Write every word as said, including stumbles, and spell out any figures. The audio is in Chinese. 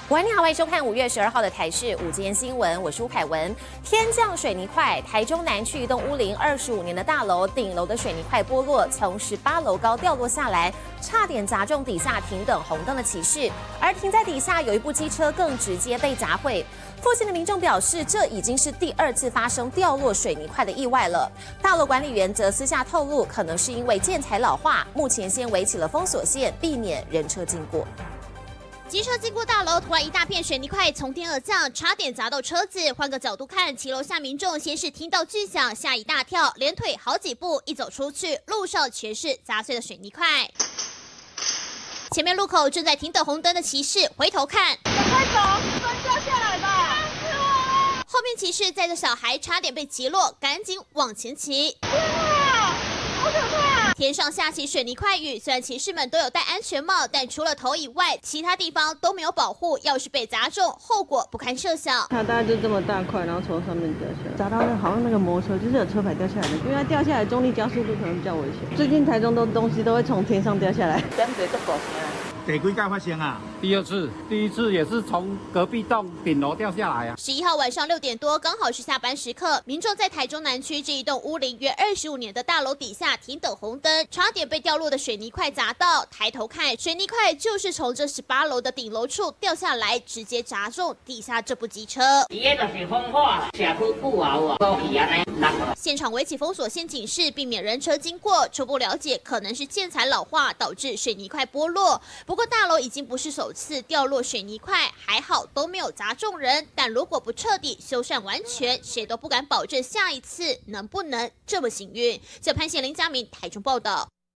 晚上好，欢迎收看五月十二号的台视午间新闻，我是吴凯文。天降水泥块，台中南区一栋屋龄二十五年的大楼顶楼的水泥块剥落，从十八楼高掉落下来，差点砸中底下停等红灯的骑士，而停在底下有一部机车更直接被砸毁。附近的民众表示，这已经是第二次发生掉落水泥块的意外了。大楼管理员则私下透露，可能是因为建材老化，目前先围起了封锁线，避免人车经过。 机车经过大楼，突然一大片水泥块从天而降，差点砸到车子。换个角度看，骑楼下民众先是听到巨响，吓一大跳，连腿好几步，一走出去，路上全是砸碎的水泥块。前面路口正在停等红灯的骑士回头看， 赶快走，灯掉下来吧！ 后面骑士载着小孩，差点被击落，赶紧往前骑。 天啊，好可怕！ 天上下起水泥块雨，虽然骑士们都有戴安全帽，但除了头以外，其他地方都没有保护。要是被砸中，后果不堪设想。 它大概就这么大块，然后从上面掉下来，砸到那好像那个摩托车，就是有车牌掉下来的，因为它掉下来重力加速度可能比较危险。最近台中的东西都会从天上掉下来，真的都搞起来。 第几届发生啊？ 第二次，第一次也是从隔壁栋顶楼掉下来啊。 十一号晚上六点多，刚好是下班时刻，民众在台中南区这一栋屋龄约二十五年的大楼底下停等红灯，差点被掉落的水泥块砸到。抬头看，水泥块就是从这十八楼的顶楼处掉下来，直接砸中底下这部机车。 伊个就是风化，社区布啊，高起安尼落。 现场围起封锁线警示，避免人车经过。初步了解，可能是建材老化导致水泥块剥落。不过大楼已经不是首次掉落水泥块，还好都没有砸中人。但如果不彻底修缮完全，谁都不敢保证下一次能不能这么幸运。这潘县林佳明台中报道。